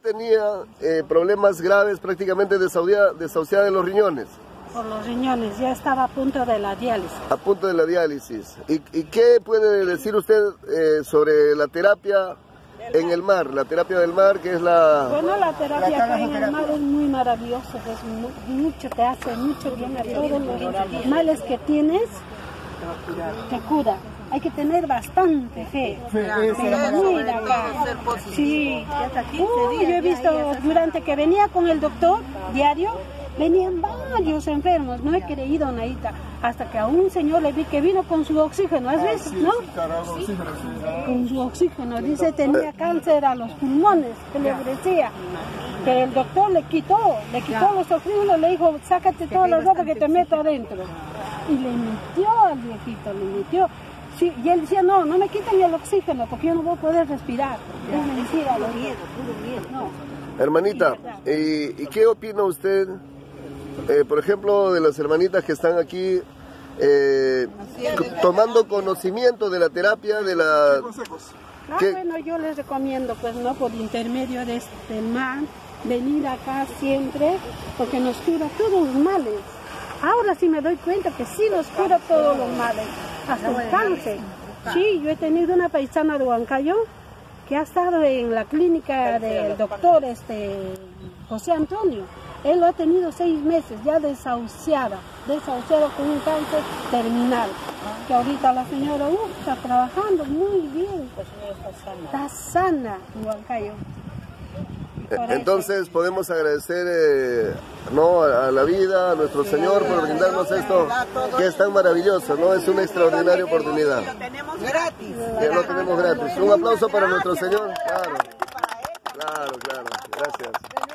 tenía problemas graves, prácticamente desahuciada de los riñones. Por los riñones, ya estaba a punto de la diálisis. A punto de la diálisis. ¿Y qué puede decir usted sobre la terapia en el mar? La terapia del mar, que es la... Bueno, la terapia acá en el mar es muy maravillosa, es mucho, te hace mucho bien a todos los males que tienes, te cura. Hay que tener bastante fe. Mira acá. Sí. Yo he visto durante que venía con el doctor diario, venían varios enfermos, no he creído, Naita, hasta que a un señor le vi que vino con su oxígeno, ¿has visto? ¿No? Con su oxígeno, dice tenía cáncer a los pulmones, que le ofrecía. Pero el doctor le quitó los oxígenos, le dijo, sácate toda la ropa que te meto adentro. Y le metió al viejito, le metió. Sí, y él decía, no me quiten el oxígeno porque yo no voy a poder respirar. Es mentira, lo miedo, puro miedo. No. Hermanita, ¿y qué opina usted, por ejemplo, de las hermanitas que están aquí tomando conocimiento de la terapia, de la... Bueno, yo les recomiendo, pues, no por intermedio de este man, venir acá siempre, porque nos cura todos los males. Ahora sí me doy cuenta que sí nos cura todos los males, hasta el cáncer. Sí, yo he tenido una paisana de Huancayo que ha estado en la clínica del doctor José Antonio. Él lo ha tenido 6 meses, ya desahuciado con un cáncer terminal. Que ahorita la señora está trabajando muy bien. Está sana en Huancayo. Entonces podemos agradecer a la vida, a nuestro Señor por brindarnos esto que es tan maravilloso, ¿no? Es una extraordinaria oportunidad. Lo tenemos gratis. Que lo tenemos gratis. Un aplauso para nuestro Señor. Claro, claro, gracias.